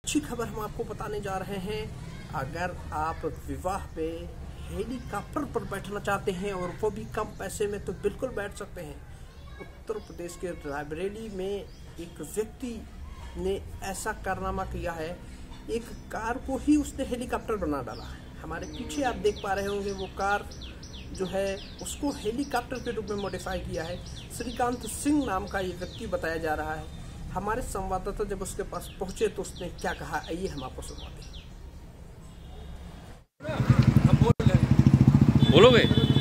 अच्छी खबर हम आपको बताने जा रहे हैं। अगर आप विवाह पे हेलीकॉप्टर पर बैठना चाहते हैं और वो भी कम पैसे में, तो बिल्कुल बैठ सकते हैं। उत्तर प्रदेश के रायबरेली में एक व्यक्ति ने ऐसा कारनामा किया है, एक कार को ही उसने हेलीकॉप्टर बना डाला है। हमारे पीछे आप देख पा रहे होंगे, वो कार जो है उसको हेलीकॉप्टर के रूप में मॉडिफाई किया है। श्रीकांत सिंह नाम का ये व्यक्ति बताया जा रहा है। हमारे संवाददाता जब उसके पास पहुंचे तो उसने क्या कहा, आइए हम आपको सुनाते हैं। बोलोगे?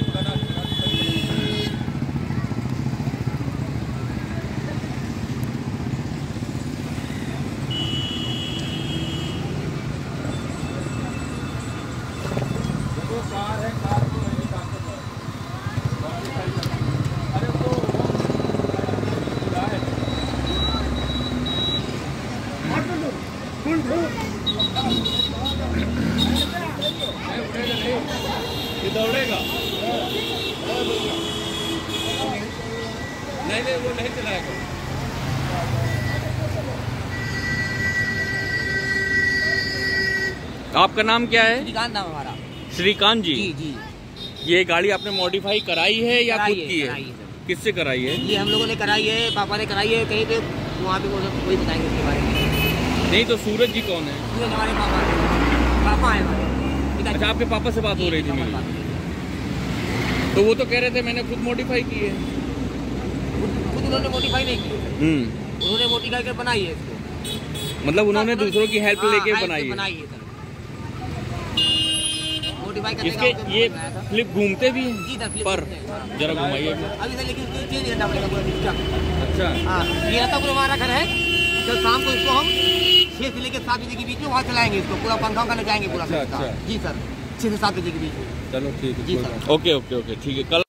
ये दौड़ेगा? नहीं, वो नहीं चलाएगा। आपका नाम क्या है? श्रीकांत नाम हमारा। श्रीकांत जी? जी। ये गाड़ी आपने मॉडिफाई कराई है या खुद की है? किससे कराई है? ये हम लोगों ने कराई है, पापा ने कराई है। कहीं पे वहाँ पे वो सब कोई बताएंगे उसके बारे में। नहीं तो सूरज जी कौन है? सूरज हमारे पापा है हमारे। अच्छा, आपके पापा से बात हो रही थी मेरी? तो वो तो कह रहे थे मैंने खुद मॉडिफाई की है। खुद उन्होंने मॉडिफाई नहीं की। उन्होंने मॉडिफाई कर बनाई है इसको। मतलब उन्होंने दूसरों की हेल्प लेके बनाई है। इसके ये फ्लिप घूमते भी हैं? जी सर, पर जरा घुमाइए अभी सर, लेकिन चेंज करना पड़ेगा पूरा। अच्छा, हाँ, ये रत्तापुर हमारा घर है। कल शाम को इसको हम 6 से लेकर 7 बजे के बीच में वहाँ चलाएंगे। इसको पूरा पंखा का ले जाएंगे पूरा। अच्छा। जी सर, 6 से 7 बजे के बीच में। चलो ठीक है, जी सर। ओके ठीक है। कल